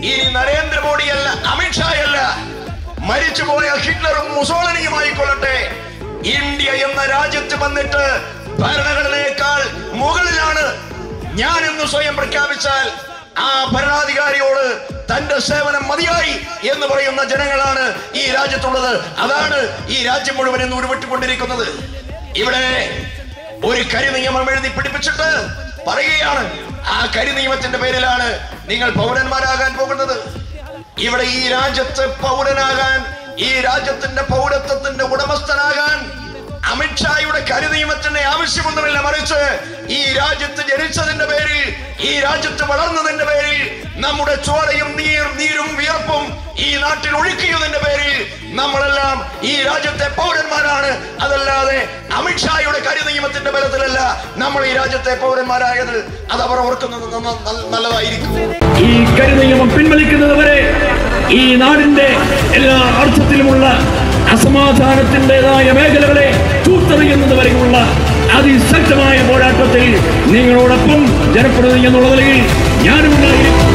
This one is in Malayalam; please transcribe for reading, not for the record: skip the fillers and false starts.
ഇനി നരേന്ദ്രമോദിയല്ല, അമിത്ഷായല്ല, മരിച്ചുപോയ ഹിറ്റ്ലറും മുസോളിനിയുമായിക്കൊള്ളട്ടെ, ഇന്ത്യ എന്ന രാജ്യത്ത് വന്നിട്ട് ഭരണഘടനയേക്കാൾ മുകളിലാണ് ഞാൻ എന്ന് സ്വയം പ്രഖ്യാപിച്ചാൽ ആ ഭരണാധികാരിയോട് തന്റെ സേവനം മതിയായി എന്ന് പറയുന്ന ജനങ്ങളാണ് ഈ രാജ്യത്തുള്ളത്. അതാണ് ഈ രാജ്യം മുഴുവൻ ഇന്ന് ഉരുവിട്ടുകൊണ്ടിരിക്കുന്നത്. ഇവിടെ ഒരു കരിനിയമം എഴുതി പിടിപ്പിച്ചിട്ട് പറയുകയാണ്, ആ കരിനിയമത്തിന്റെ പേരിലാണ് നിങ്ങൾ പൗരന്മാരാകാൻ പോകുന്നത്. ഇവിടെ ഈ രാജ്യത്ത് പൗരനാകാൻ, ഈ രാജ്യത്തിന്റെ പൗരത്വത്തിന്റെ ഉടമസ്ഥനാകാൻ അമിത്ഷായുടെ കരിനിയമത്തിന്റെ ആവശ്യമൊന്നുമില്ല. മറിച്ച് ഈ രാജ്യത്ത് ജനിച്ചതിന്റെ പേരിൽ, ഈ രാജ്യത്ത് വളർന്നതിന്റെ പേരിൽ, നമ്മുടെ ചോരയും നീരും വിയർപ്പും ഈ നാട്ടിൽ ഒഴുക്കിയതിന്റെ പേരിൽ നമ്മളെല്ലാം ഈ രാജ്യത്തെ പൗരന്മാരാണ്. അതല്ലാതെ അമിത്ഷായുടെ കരിനിയമത്തിന്റെ ബലത്തിലല്ല നമ്മൾ ഈ രാജ്യത്തെ പൗരന്മാരായത്. അത് അവർ ഓർക്കുന്നത് നല്ലതായിരിക്കും. ഈ കരിനിയമം പിൻവലിക്കുന്നത് വരെ ഈ നാടിന്റെ എല്ലാ അർത്ഥത്തിലുമുള്ള അസമാധാനത്തിൻ്റെതായ മേഖലകളെ തൂത്തെറിയുന്നത് വരെയുള്ള അതിശക്തമായ പോരാട്ടത്തിൽ നിങ്ങളോടൊപ്പം ജനപ്രതിനിധി എന്നുള്ള നിലയിൽ ഞാനും ഉണ്ടായിരിക്കും.